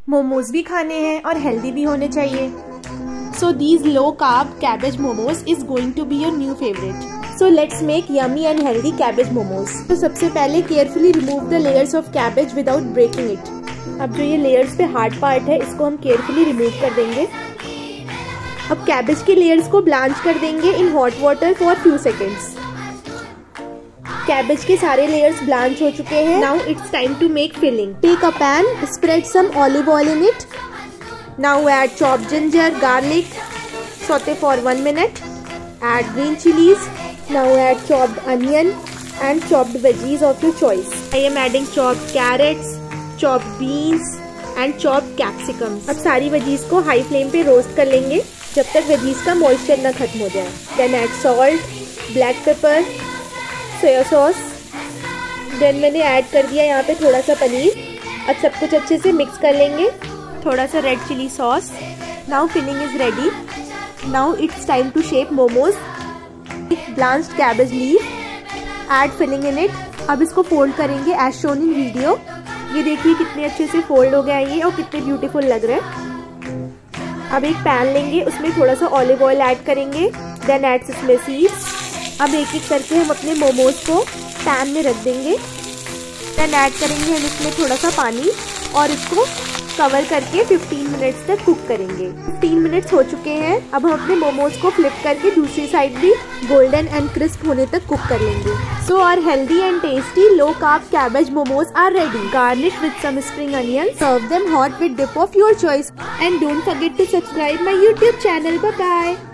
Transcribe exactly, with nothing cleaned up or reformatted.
मोमोज भी खाने हैं और हेल्दी भी होने चाहिए। So these low carb cabbage momos is going to be your new favourite. So let's make yummy and healthy cabbage momos. तो सबसे पहले carefully remove the layers of cabbage without breaking it. अब जो ये लेयर्स पे हार्ड पार्ट है इसको हम केयरफुली रिमूव कर देंगे। अब कैबेज के लेयर्स को ब्लांच कर देंगे in hot water for few seconds. Cabbage के सारे लेयर्स ब्लांच हो चुके हैं। Now it's time to make filling. Take a pan, spread some olive oil in it. Now add chopped ginger, garlic, saute for one minute. Add green chilies. Now add chopped onion and chopped veggies of your choice. I am adding chopped carrots, chopped beans and chopped capsicums. अब सारी veggies को high flame पे roast कर लेंगे जब तक veggies का moisture ना खत्म हो जाए। Then add salt, black pepper, soya sauce. Then मैंने ऐड कर दिया यहाँ पे थोड़ा सा पनीर। अब सब कुछ अच्छे से मिक्स कर लेंगे। थोड़ा सा red chilli sauce. Now filling is ready. Now it's time to shape momos. Blanched cabbage leaf, add filling in it. अब इसको फोल्ड करेंगे एज शोन इन वीडियो। ये देखिए कितने अच्छे से फोल्ड हो गया ये और कितने ब्यूटीफुल लग रहे हैं। अब एक पैन लेंगे, उसमें थोड़ा सा ऑलिव ऑयल ऐड करेंगे। Then add sesame seeds. अब एक एक करके हम अपने मोमोज को पैन में रख देंगे। देन ऐड करेंगे हम इसमें थोड़ा सा पानी और इसको कवर करके फिफ्टीन मिनट्स तक कुक करेंगे। फिफ्टीन मिनट्स हो चुके हैं। अब हम अपने मोमोज को फ्लिप करके दूसरी साइड भी गोल्डन एंड क्रिस्प होने तक कुक कर लेंगे। So our healthy and tasty low carb cabbage momos are ready. Garnish with some spring onion. Serve them hot with dip of your choice and don't forget to subscribe my YouTube channel. Bye bye.